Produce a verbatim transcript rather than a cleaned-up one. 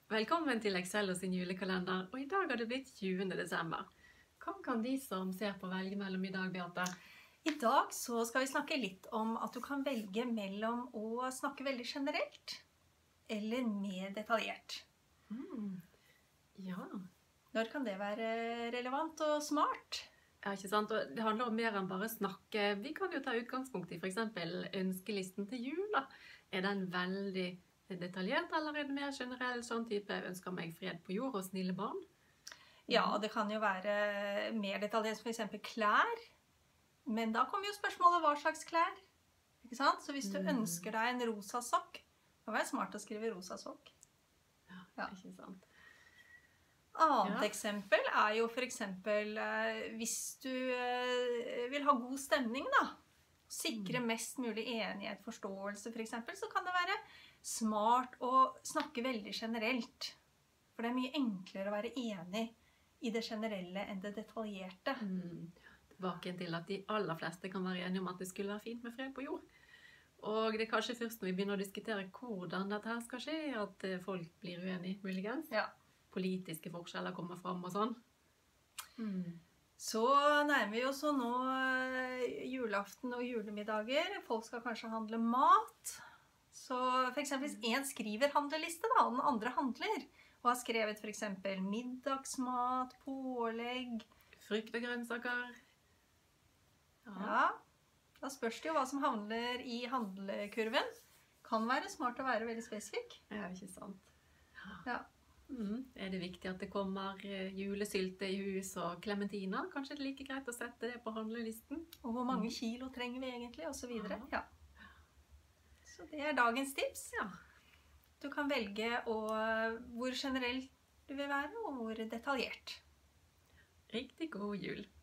Velkommen til Excello sin julekalender, og i dag har det blitt tjuende desember. Hva kan de som ser på velge mellom i dag, Beate? I dag så skal vi snakke litt om at du kan velge mellom å snakke veldig generelt eller mer detaljert. Mm. Ja. Når kan det være relevant og smart? Ja, ikke sant? Og det handler om mer enn bare snakke. Vi kan jo ta utgangspunkt i for eksempel ønskelisten til jul. Da. Er den veldig detaljert, eller er det mer generell sånn type ønsker meg fred på jord og snille barn? Ja, det kan jo være mer detaljert, for eksempel klær. Men da kommer jo spørsmålet hva slags klær. Ikke sant? Så hvis du Mm. ønsker deg en rosa sokk, det kan være smart å skrive rosa sokk. Ja, Ja. ikke sant. Annet Ja. eksempel er jo for eksempel eh, hvis du eh, vil ha god stemning da, sikre mest mulig enighet, forståelse for eksempel, så kan det være smart å snakke veldig generelt. For det er mye enklere å være enig i det generelle enn det detaljerte. Mm. Tilbake til at de aller fleste kan være enige om at det skulle være fint med fred på jord. Og det er kanskje først når vi begynner å diskutere hvordan dette her skal skje, at eh, folk blir uenige, muligens. Ja. Politiske forskjeller kommer fram og sånn. Mm. Så nærmer vi oss nå eh, julaften og julemiddager. Folk skal kanskje handle mat. Så for eksempel hvis en skriver handleliste da, og den andre handler, og har skrevet for eksempel middagsmat, pålegg. Frukt og grønnsaker. Ja. Ja, da spørs det jo hva som handler i handlekurven. Kan være smart å være veldig spesifik. Ja, ikke sant. Ja. Mm. Er det viktig at det kommer eh, julesylte i hus og klementiner? Kanskje det er like greit å sette det på handlelisten? Og hvor mange kilo trenger vi egentlig, og så videre. Ja. Ja. Så det er dagens tips. Ja. Du kan velge å, hvor generell du vil være, og hvor detaljert. Riktig god jul.